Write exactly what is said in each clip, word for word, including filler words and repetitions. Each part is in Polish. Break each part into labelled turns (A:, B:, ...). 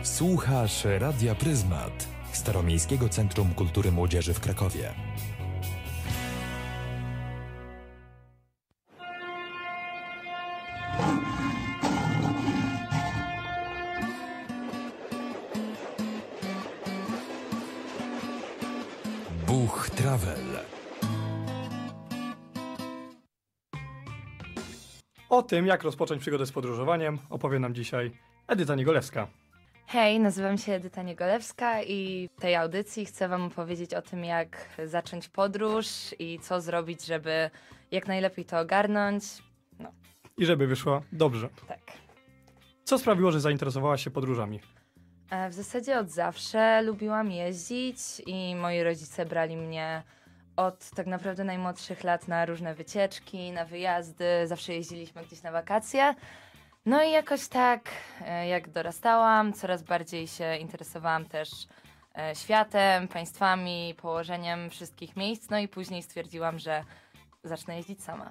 A: Słuchasz Radia Pryzmat, Staromiejskiego Centrum Kultury Młodzieży w Krakowie. Buch Travel.
B: O tym, jak rozpocząć przygodę z podróżowaniem, opowie nam dzisiaj Edyta Niegolewska.
C: Hej, nazywam się Edyta Niegolewska i w tej audycji chcę wam opowiedzieć o tym, jak zacząć podróż i co zrobić, żeby jak najlepiej to ogarnąć. No,
B: I żeby wyszło dobrze.
C: tak.
B: Co sprawiło, że zainteresowałaś się podróżami?
C: E, W zasadzie od zawsze lubiłam jeździć i moi rodzice brali mnie od tak naprawdę najmłodszych lat na różne wycieczki, na wyjazdy. Zawsze jeździliśmy gdzieś na wakacje. No i jakoś tak, e, jak dorastałam, coraz bardziej się interesowałam też e, światem, państwami, położeniem wszystkich miejsc. No i później stwierdziłam, że zacznę jeździć sama.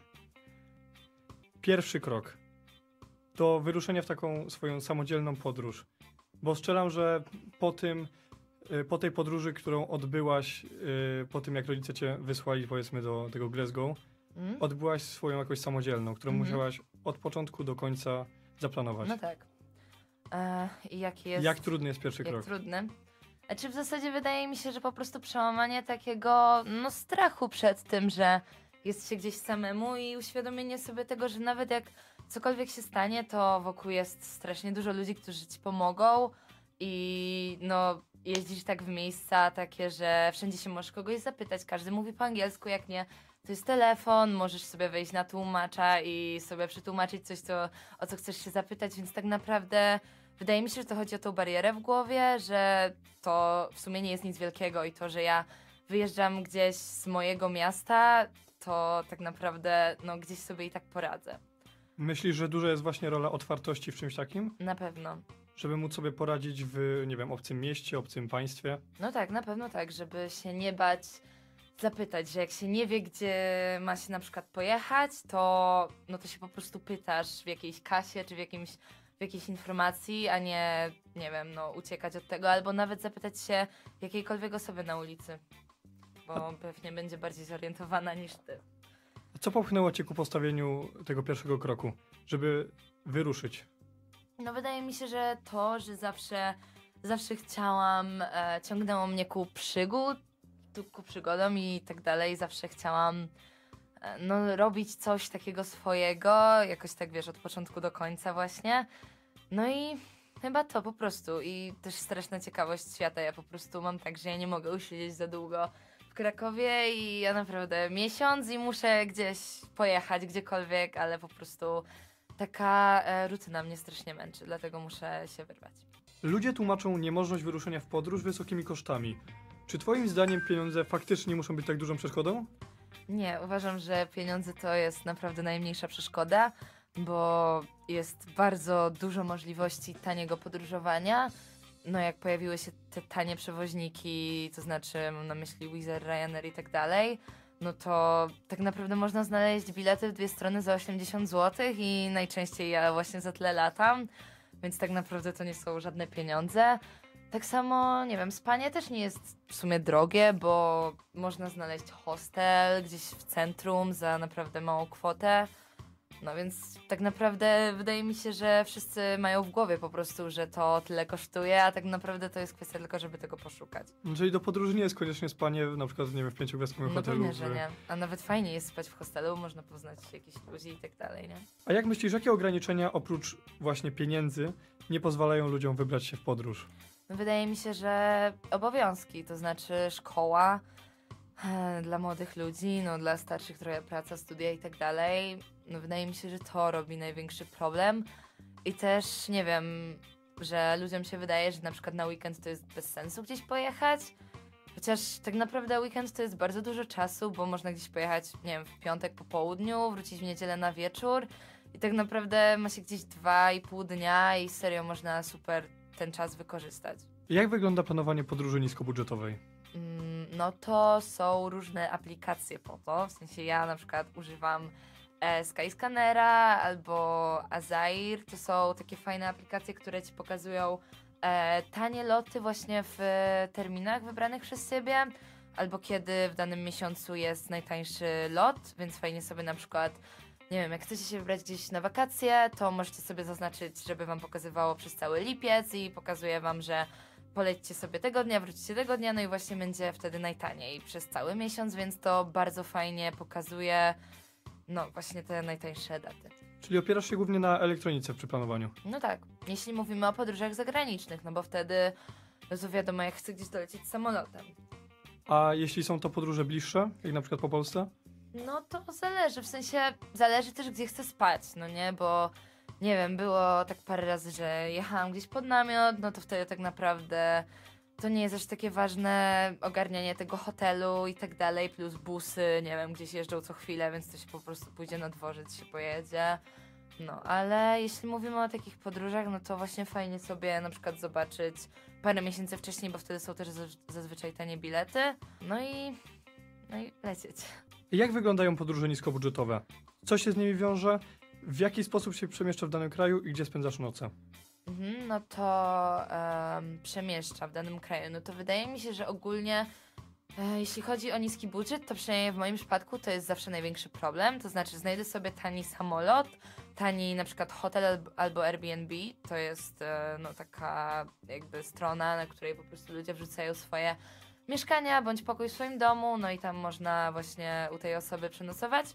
B: Pierwszy krok to wyruszenie w taką swoją samodzielną podróż. Bo strzelam, że po tym, y, po tej podróży, którą odbyłaś, y, po tym jak rodzice cię wysłali, powiedzmy, do tego Glasgow,
C: Mm?
B: odbyłaś swoją jakąś samodzielną, którą
C: Mhm.
B: musiałaś od początku do końca zaplanować.
C: No tak. E, I jaki jest...
B: Jak trudny jest pierwszy
C: Jak
B: krok?
C: trudny. Znaczy w zasadzie wydaje mi się, że po prostu przełamanie takiego no, strachu przed tym, że jest się gdzieś samemu i uświadomienie sobie tego, że nawet jak cokolwiek się stanie, to wokół jest strasznie dużo ludzi, którzy ci pomogą i no jeździsz tak w miejsca takie, że wszędzie się możesz kogoś zapytać, każdy mówi po angielsku, jak nie, to jest telefon, możesz sobie wejść na tłumacza i sobie przetłumaczyć coś, co, o co chcesz się zapytać, więc tak naprawdę wydaje mi się, że to chodzi o tą barierę w głowie, że to w sumie nie jest nic wielkiego i to, że ja wyjeżdżam gdzieś z mojego miasta, to tak naprawdę no, gdzieś sobie i tak poradzę.
B: Myślisz, że duża jest właśnie rola otwartości w czymś takim?
C: Na pewno.
B: Żeby móc sobie poradzić w, nie wiem, obcym mieście, obcym państwie?
C: No tak, na pewno tak, żeby się nie bać zapytać, że jak się nie wie, gdzie ma się na przykład pojechać, to no to się po prostu pytasz w jakiejś kasie czy w jakimś w jakiejś informacji, a nie, nie wiem, no uciekać od tego, albo nawet zapytać się jakiejkolwiek osoby na ulicy, bo pewnie będzie bardziej zorientowana niż ty.
B: A co popchnęło cię ku postawieniu tego pierwszego kroku, żeby wyruszyć?
C: No wydaje mi się, że to, że zawsze, zawsze chciałam, e, ciągnęło mnie ku przygód, tu- ku przygodom i tak dalej, zawsze chciałam e, no, robić coś takiego swojego, jakoś tak wiesz, od początku do końca właśnie. No i chyba to po prostu i też straszna ciekawość świata, ja po prostu mam tak, że ja nie mogę usiedzieć za długo w Krakowie i ja naprawdę miesiąc i muszę gdzieś pojechać, gdziekolwiek, ale po prostu taka e, rutyna mnie strasznie męczy, dlatego muszę się wyrwać.
B: Ludzie tłumaczą niemożność wyruszenia w podróż wysokimi kosztami. Czy twoim zdaniem pieniądze faktycznie muszą być tak dużą przeszkodą?
C: Nie, uważam, że pieniądze to jest naprawdę najmniejsza przeszkoda, bo jest bardzo dużo możliwości taniego podróżowania. No jak pojawiły się te tanie przewoźniki, to znaczy mam na myśli Wizz Air, Ryanair i tak dalej, no to tak naprawdę można znaleźć bilety w dwie strony za osiemdziesiąt złotych i najczęściej ja właśnie za tyle latam, więc tak naprawdę to nie są żadne pieniądze. Tak samo, nie wiem, spanie też nie jest w sumie drogie, bo można znaleźć hostel gdzieś w centrum za naprawdę małą kwotę. No więc tak naprawdę wydaje mi się, że wszyscy mają w głowie po prostu, że to tyle kosztuje, a tak naprawdę to jest kwestia tylko, żeby tego poszukać.
B: Czyli do podróży nie jest koniecznie spanie na przykład, nie wiem, w pięciogwiazdkowym
C: No
B: hotelu.
C: pewnie, że
B: w-
C: nie. A nawet fajnie jest spać w hostelu, można poznać jakichś ludzi i tak dalej, nie?
B: A jak myślisz, jakie ograniczenia oprócz właśnie pieniędzy nie pozwalają ludziom wybrać się w podróż?
C: No wydaje mi się, że obowiązki, to znaczy szkoła e, dla młodych ludzi, no dla starszych trochę praca, studia i tak dalej. No wydaje mi się, że to robi największy problem. I też, nie wiem, że ludziom się wydaje, że na przykład na weekend to jest bez sensu gdzieś pojechać. Chociaż tak naprawdę weekend to jest bardzo dużo czasu, bo można gdzieś pojechać, nie wiem, w piątek po południu, wrócić w niedzielę na wieczór i tak naprawdę ma się gdzieś dwa i pół dnia i serio można super ten czas wykorzystać.
B: Jak wygląda planowanie podróży niskobudżetowej?
C: Mm, No to są różne aplikacje po to, w sensie ja na przykład używam e, Skyscannera albo Azair. To są takie fajne aplikacje, które ci pokazują e, tanie loty właśnie w terminach wybranych przez siebie, albo kiedy w danym miesiącu jest najtańszy lot, więc fajnie sobie na przykład, nie wiem, jak chcecie się wybrać gdzieś na wakacje, to możecie sobie zaznaczyć, żeby wam pokazywało przez cały lipiec i pokazuje wam, że polećcie sobie tego dnia, wrócicie tego dnia, no i właśnie będzie wtedy najtaniej przez cały miesiąc, więc to bardzo fajnie pokazuje, no właśnie te najtańsze daty.
B: Czyli opierasz się głównie na elektronice przy planowaniu.
C: No tak, jeśli mówimy o podróżach zagranicznych, no bo wtedy, no to wiadomo, jak chcę gdzieś dolecieć samolotem.
B: A jeśli są to podróże bliższe, jak na przykład po Polsce?
C: No to zależy, w sensie zależy też gdzie chcę spać, no nie, bo nie wiem, było tak parę razy, że jechałam gdzieś pod namiot, no to wtedy tak naprawdę to nie jest aż takie ważne ogarnianie tego hotelu i tak dalej, plus busy, nie wiem, gdzieś jeżdżą co chwilę, więc to się po prostu pójdzie na dworzec, się pojedzie. No, ale jeśli mówimy o takich podróżach, no to właśnie fajnie sobie na przykład zobaczyć parę miesięcy wcześniej, bo wtedy są też zaz- zazwyczaj tanie bilety, no i, no i lecieć.
B: Jak wyglądają podróże niskobudżetowe? Co się z nimi wiąże? W jaki sposób się przemieszcza w danym kraju i gdzie spędzasz noce?
C: Mhm, no to um, przemieszcza w danym kraju. No to wydaje mi się, że ogólnie e, jeśli chodzi o niski budżet, to przynajmniej w moim przypadku to jest zawsze największy problem. To znaczy znajdę sobie tani samolot, tani na przykład hotel alb- albo Airbnb. To jest e, no taka jakby strona, na której po prostu ludzie wrzucają swoje mieszkania bądź pokój w swoim domu, no i tam można właśnie u tej osoby przenocować.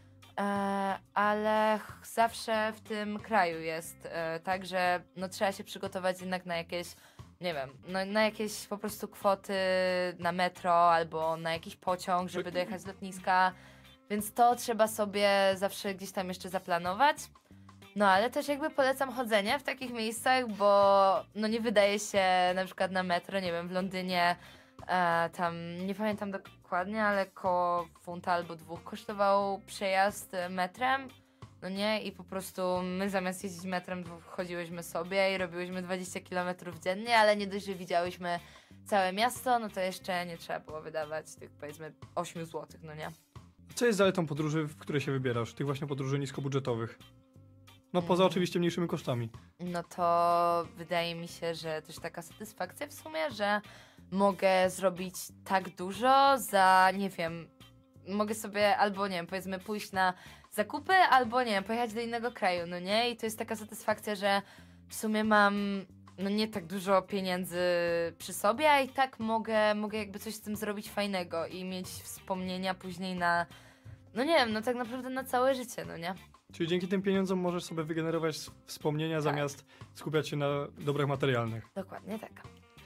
C: E, ale ch- zawsze w tym kraju jest e, tak, że no, trzeba się przygotować jednak na jakieś, nie wiem, no, na jakieś po prostu kwoty na metro albo na jakiś pociąg, żeby dojechać z lotniska, więc to trzeba sobie zawsze gdzieś tam jeszcze zaplanować. No ale też jakby polecam chodzenie w takich miejscach, bo no nie wydaje się na przykład na metro, nie wiem, w Londynie E, tam nie pamiętam dokładnie, ale koło funta albo dwóch kosztował przejazd e, metrem, no nie, i po prostu my zamiast jeździć metrem chodziłyśmy sobie i robiłyśmy dwadzieścia kilometrów dziennie, ale nie dość, że widziałyśmy całe miasto, no to jeszcze nie trzeba było wydawać tych powiedzmy osiem złotych, no nie.
B: Co jest zaletą podróży, w które się wybierasz? Tych właśnie podróży niskobudżetowych? No poza
C: Mm.
B: oczywiście mniejszymi kosztami.
C: No to wydaje mi się, że też taka satysfakcja w sumie, że mogę zrobić tak dużo za, nie wiem, mogę sobie albo, nie wiem, powiedzmy pójść na zakupy, albo, nie wiem, pojechać do innego kraju, no nie? I to jest taka satysfakcja, że w sumie mam, no nie tak dużo pieniędzy przy sobie, a i tak mogę, mogę jakby coś z tym zrobić fajnego i mieć wspomnienia później na, no nie wiem, no tak naprawdę na całe życie, no nie?
B: Czyli dzięki tym pieniądzom możesz sobie wygenerować s- wspomnienia,
C: Tak.
B: zamiast skupiać się na dobrach materialnych.
C: Dokładnie tak.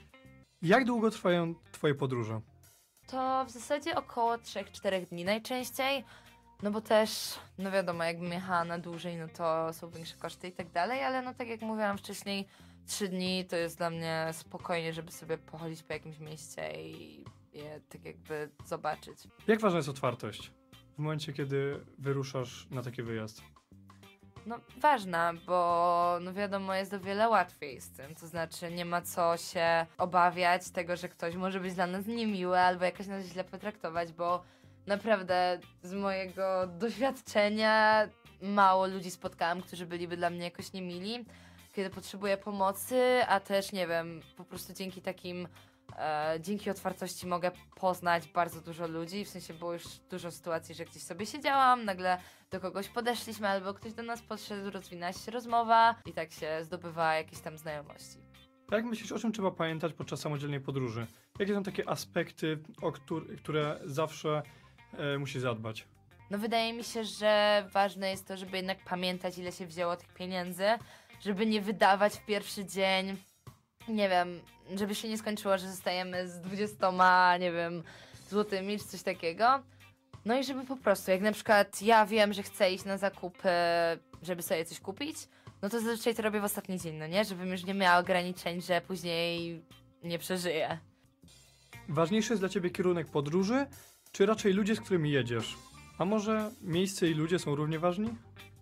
B: Jak długo trwają twoje podróże?
C: To w zasadzie około trzy cztery dni najczęściej, no bo też, no wiadomo, jakbym jechała na dłużej, no to są większe koszty i tak dalej, ale no tak jak mówiłam wcześniej, trzy dni to jest dla mnie spokojnie, żeby sobie pochodzić po jakimś mieście i je tak jakby zobaczyć.
B: Jak ważna jest otwartość w momencie, kiedy wyruszasz na taki wyjazd?
C: No ważna, bo no wiadomo, jest o wiele łatwiej z tym, to znaczy nie ma co się obawiać tego, że ktoś może być dla nas niemiły albo jakoś nas źle potraktować, bo naprawdę z mojego doświadczenia mało ludzi spotkałam, którzy byliby dla mnie jakoś niemili, kiedy potrzebuję pomocy, a też nie wiem, po prostu dzięki takim E, dzięki otwartości mogę poznać bardzo dużo ludzi, w sensie było już dużo sytuacji, że gdzieś sobie siedziałam, nagle do kogoś podeszliśmy albo ktoś do nas podszedł, rozwinęła się rozmowa i tak się zdobywa jakieś tam znajomości.
B: A jak myślisz, o czym trzeba pamiętać podczas samodzielnej podróży? Jakie są takie aspekty, o któr- które zawsze e, musi zadbać?
C: No wydaje mi się, że ważne jest to, żeby jednak pamiętać, ile się wzięło tych pieniędzy, żeby nie wydawać w pierwszy dzień, nie wiem, żeby się nie skończyło, że zostajemy z dwudziestoma, nie wiem, złotymi czy coś takiego. No i żeby po prostu, jak na przykład ja wiem, że chcę iść na zakupy, żeby sobie coś kupić, no to zazwyczaj to robię w ostatni dzień, no nie? Żebym już nie miała ograniczeń, że później nie przeżyję.
B: Ważniejszy jest dla ciebie kierunek podróży, czy raczej ludzie, z którymi jedziesz? A może miejsce i ludzie są równie ważni?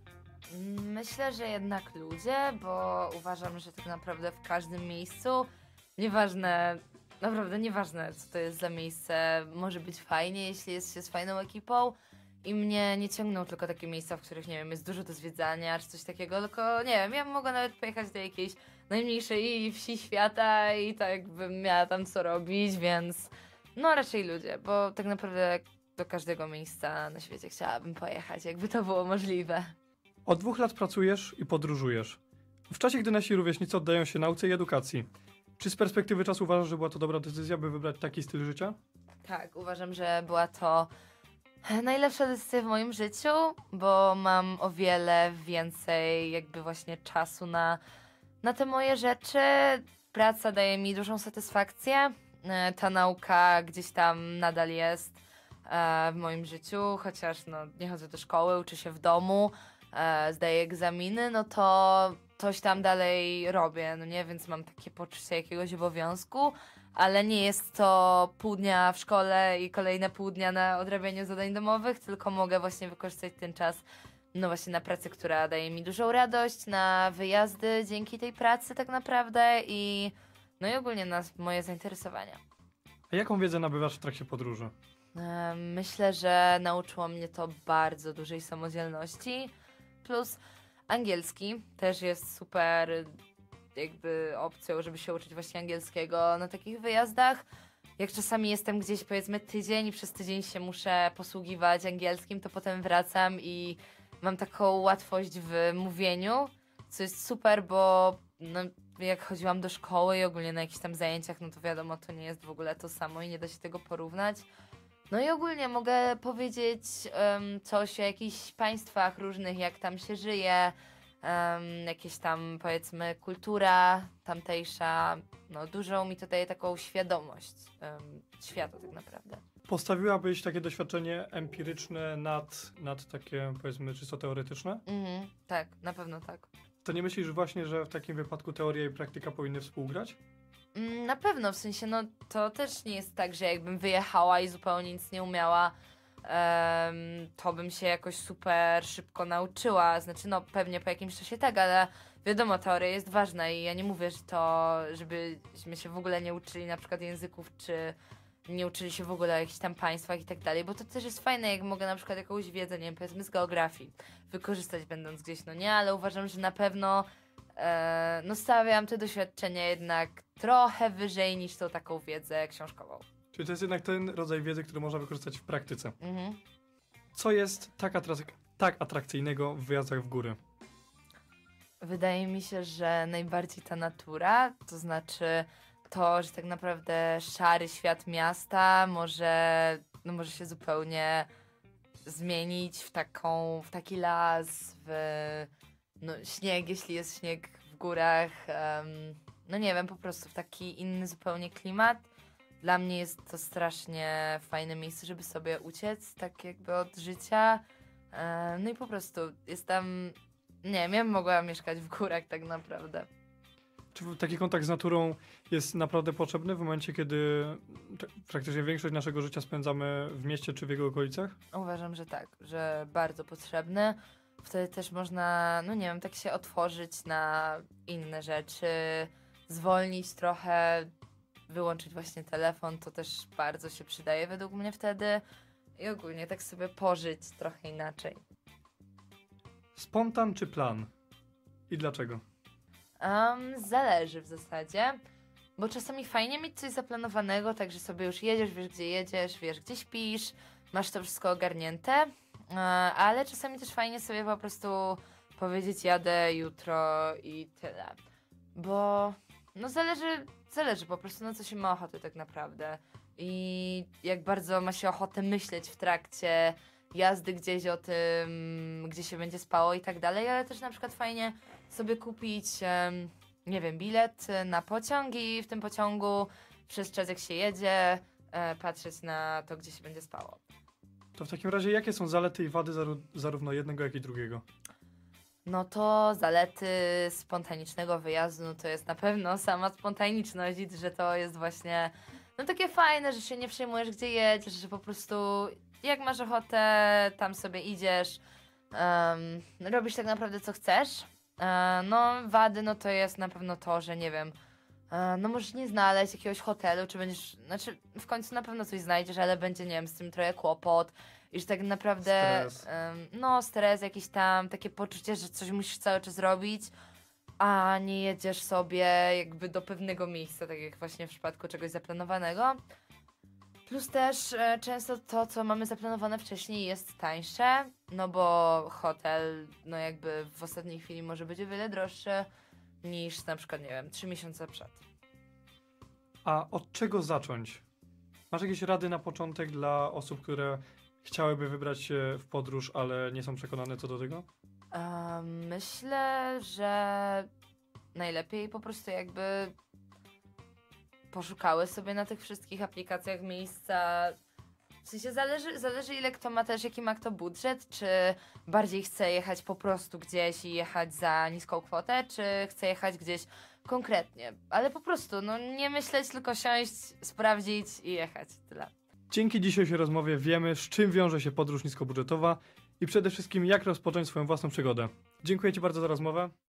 C: Myślę, że jednak ludzie, bo uważam, że tak naprawdę w każdym miejscu, nieważne, naprawdę nieważne co to jest za miejsce, może być fajnie, jeśli jest się z fajną ekipą i mnie nie ciągną tylko takie miejsca, w których, nie wiem, jest dużo do zwiedzania czy coś takiego, tylko, nie wiem, ja mogę nawet pojechać do jakiejś najmniejszej wsi świata i tak bym miała tam co robić, więc no raczej ludzie, bo tak naprawdę do każdego miejsca na świecie chciałabym pojechać, jakby to było możliwe.
B: Od dwóch lat pracujesz i podróżujesz. W czasie, gdy nasi rówieśnicy oddają się nauce i edukacji. Czy z perspektywy czasu uważasz, że była to dobra decyzja, by wybrać taki styl życia?
C: Tak, uważam, że była to najlepsza decyzja w moim życiu, bo mam o wiele więcej jakby właśnie czasu na, na te moje rzeczy. Praca daje mi dużą satysfakcję. E, Ta nauka gdzieś tam nadal jest e, w moim życiu, chociaż no, nie chodzę do szkoły, uczę się w domu, e, zdaję egzaminy, no to coś tam dalej robię, no nie, więc mam takie poczucie jakiegoś obowiązku, ale nie jest to pół dnia w szkole i kolejne pół dnia na odrabianiu zadań domowych, tylko mogę właśnie wykorzystać ten czas no właśnie na pracę, która daje mi dużą radość, na wyjazdy dzięki tej pracy tak naprawdę i no i ogólnie na moje zainteresowania.
B: A jaką wiedzę nabywasz w trakcie podróży?
C: E, Myślę, że nauczyło mnie to bardzo dużej samodzielności, plus angielski też jest super jakby opcją, żeby się uczyć właśnie angielskiego na takich wyjazdach. Jak czasami jestem gdzieś powiedzmy tydzień i przez tydzień się muszę posługiwać angielskim, to potem wracam i mam taką łatwość w mówieniu, co jest super, bo no, jak chodziłam do szkoły i ogólnie na jakichś tam zajęciach, no to wiadomo, to nie jest w ogóle to samo i nie da się tego porównać. No i ogólnie mogę powiedzieć em, coś o jakichś państwach różnych, jak tam się żyje, em, jakieś tam powiedzmy kultura tamtejsza, no dużą mi to daje taką świadomość em, świata tak naprawdę.
B: Postawiłabyś takie doświadczenie empiryczne nad, nad takie, powiedzmy, czysto teoretyczne?
C: Mhm, tak, na pewno tak.
B: To nie myślisz właśnie, że w takim wypadku teoria i praktyka powinny współgrać?
C: Mm, Na pewno, w sensie, no to też nie jest tak, że jakbym wyjechała i zupełnie nic nie umiała, em, to bym się jakoś super szybko nauczyła. Znaczy, no pewnie po jakimś czasie tak, ale wiadomo, teoria jest ważna i ja nie mówię, że to, żebyśmy się w ogóle nie uczyli na przykład języków, czy nie uczyli się w ogóle o jakichś tam państwach i tak dalej, bo to też jest fajne, jak mogę na przykład jakąś wiedzę, nie wiem, powiedzmy z geografii wykorzystać będąc gdzieś, no nie, ale uważam, że na pewno e, no stawiam te doświadczenia jednak trochę wyżej niż tą taką wiedzę książkową.
B: Czyli to jest jednak ten rodzaj wiedzy, który można wykorzystać w praktyce.
C: Mhm.
B: Co jest tak, atrak- tak atrakcyjnego w wyjazdach w góry?
C: Wydaje mi się, że najbardziej ta natura, to znaczy to, że tak naprawdę szary świat miasta może, no może się zupełnie zmienić w taką, w taki las, w no, śnieg, jeśli jest śnieg w górach, em, no nie wiem, po prostu w taki inny zupełnie klimat. Dla mnie jest to strasznie fajne miejsce, żeby sobie uciec, tak jakby od życia. E, no i po prostu jestem, nie wiem, ja bym mogła mieszkać w górach tak naprawdę.
B: Czy taki kontakt z naturą jest naprawdę potrzebny w momencie, kiedy t- praktycznie większość naszego życia spędzamy w mieście czy w jego okolicach?
C: Uważam, że tak, że bardzo potrzebny. Wtedy też można, no nie wiem, tak się otworzyć na inne rzeczy, zwolnić trochę, wyłączyć właśnie telefon, to też bardzo się przydaje według mnie wtedy. I ogólnie tak sobie pożyć trochę inaczej.
B: Spontan czy plan? I dlaczego?
C: Um, zależy w zasadzie, bo czasami fajnie mieć coś zaplanowanego, tak że sobie już jedziesz, wiesz gdzie jedziesz, wiesz gdzie śpisz, masz to wszystko ogarnięte, e, ale czasami też fajnie sobie po prostu powiedzieć jadę jutro i tyle, bo no zależy, zależy po prostu na co się ma ochotę tak naprawdę i jak bardzo ma się ochotę myśleć w trakcie jazdy gdzieś o tym, gdzie się będzie spało i tak dalej, ale też na przykład fajnie sobie kupić, em, nie wiem, bilet na pociąg i w tym pociągu przez czas jak się jedzie, e, patrzeć na to, gdzie się będzie spało.
B: To w takim razie jakie są zalety i wady zaru- zarówno jednego, jak i drugiego?
C: No to zalety spontanicznego wyjazdu, no to jest na pewno sama spontaniczność i że to jest właśnie no takie fajne, że się nie przejmujesz gdzie jedziesz, że po prostu jak masz ochotę, tam sobie idziesz, um, robisz tak naprawdę co chcesz. E, no wady, no to jest na pewno to, że nie wiem, e, no możesz nie znaleźć jakiegoś hotelu, czy będziesz, znaczy w końcu na pewno coś znajdziesz, ale będzie, nie wiem, z tym trochę kłopot, i że tak naprawdę
B: Stres.
C: em, no stres jakiś tam, takie poczucie, że coś musisz cały czas robić, a nie jedziesz sobie jakby do pewnego miejsca, tak jak właśnie w przypadku czegoś zaplanowanego. Plus też e, często to, co mamy zaplanowane wcześniej, jest tańsze, no bo hotel, no jakby w ostatniej chwili może być o wiele droższy niż na przykład, nie wiem, trzy miesiące przed.
B: A od czego zacząć? Masz jakieś rady na początek dla osób, które chciałyby wybrać się w podróż, ale nie są przekonane co do tego?
C: E, myślę, że najlepiej po prostu jakby poszukały sobie na tych wszystkich aplikacjach miejsca. W sensie zależy, zależy ile kto ma też, jaki ma kto budżet, czy bardziej chce jechać po prostu gdzieś i jechać za niską kwotę, czy chce jechać gdzieś konkretnie. Ale po prostu, no nie myśleć, tylko siąść, sprawdzić i jechać. Tyle.
B: Dzięki dzisiejszej rozmowie wiemy, z czym wiąże się podróż niskobudżetowa i przede wszystkim jak rozpocząć swoją własną przygodę. Dziękuję Ci bardzo za rozmowę.